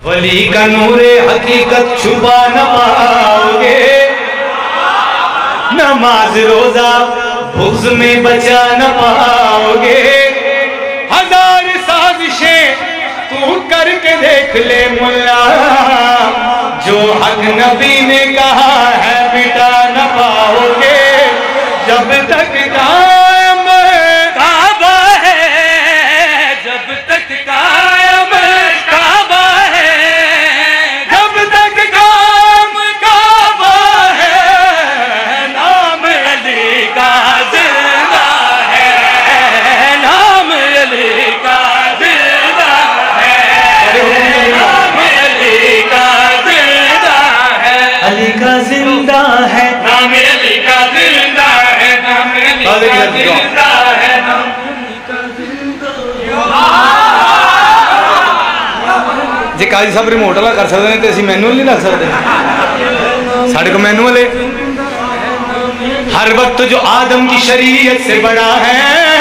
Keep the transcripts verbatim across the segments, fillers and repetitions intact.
ولی کا نور حقیقت چھپا نہ پاؤ گے، نماز روزہ بغض میں بچا نہ پاؤ گے، ہزار سازشیں تو کر کے دیکھ لے ملا، جو حق نبی نے کہا ہے مٹا نہ پاؤ گے، جب تک قائم کعبہ ہے، جب تک قائم کعبہ ہے، جب تک قائم کعبہ ہے، نام علی کا زندہ ہے، نام علی کا زندہ ہے، نام علی کا زندہ ہے، علی کا زندہ ہے، نام علی کا زندہ ہے، نام علی کا زندہ ہے، نام علی کا زندہ ہے۔ جی قاضی صاحب ریموٹ والا کر سکتے ہیں تو اسی مینوئل نہیں رکھ سکتے، ساڑھے کو مینوئل ہے۔ ہر وقت جو آدم کی شریعت سے بڑا ہے،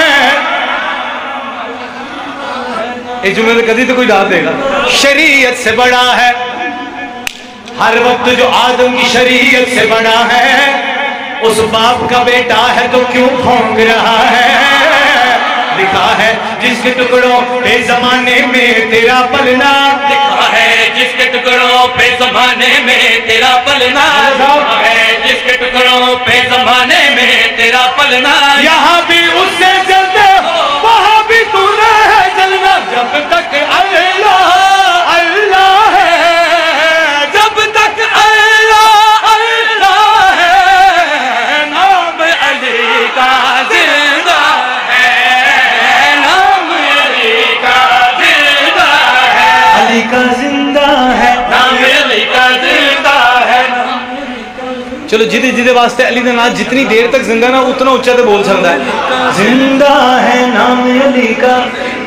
اس جملے میں کدی تو کوئی ڈال دے گا، شریعت سے بڑا ہے، ہر وقت جو آدم کی شریعت سے بڑا ہے، اس باپ کا بیٹا ہے تو کیوں پھونک رہا ہے، لکھا ہے جس کے ٹکڑوں پہ زمانے میں تیرا پلنا، لکھا ہے جس کے ٹکڑوں پہ زمانے میں تیرا پلنا، لکھا ہے جس کے ٹکڑوں پہ زمانے میں تیرا پلنا، یہاں بھی اس سے جلتے ہو وہاں بھی تو نہ ہے جلنا، جب تک اللہ اللہ ہے، جب تک اللہ اللہ ہے، نام علی کا زندہ ہے، نام علی کا زندہ ہے، علی کا زندہ ہے، نام علی کا زندہ ہے۔ چلو جدے جدے واسطے علی دا نام جتنی دیر تک زندہ نہ اتنا اچھا تے بول سکتا ہے، زندہ ہے نام علی کا،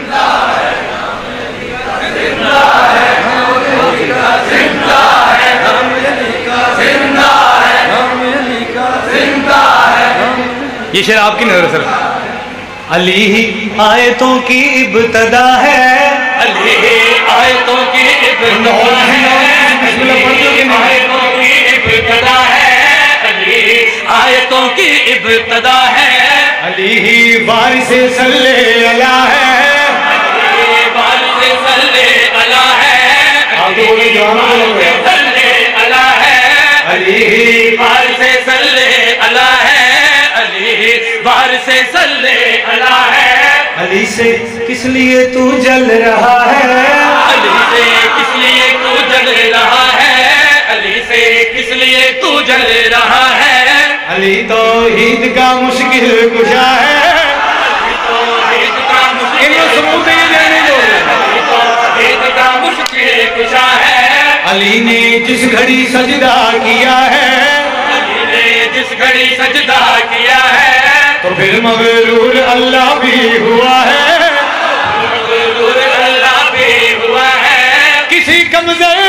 یہ شعر آپ کی نظر سر، علی ہی آیتوں کی ابتدا ہے، علی ہی آیتوں کی ابتدا ہے، آیتوں کی ابتدا ہے، علی آیتوں کی ابتدا ہے، علی ہی وارث صلی اللہ ہے، علی وارث صلی اللہ ہے، علی وارث صلی اللہ ہے، علی وارث صلی اللہ ہے، علی وارث صلی اللہ ہے، علی سے کس لیے تو جل رہا ہے، علی سے کس لیے تو جل رہا ہے، علی سے کس لیے تو جل رہا ہے، علی توحید کا مشکل کشا ہے، علی توحید کا مشکل کا مشکل کشا ہے، علی نے جس گھڑی سجدہ کیا ہے، علی نے جس گھڑی سجدہ کیا ہے، تو پھر مغرور اللہ بھی ہوا ہے، مغرور اللہ بھی ہوا ہے، کسی کمزور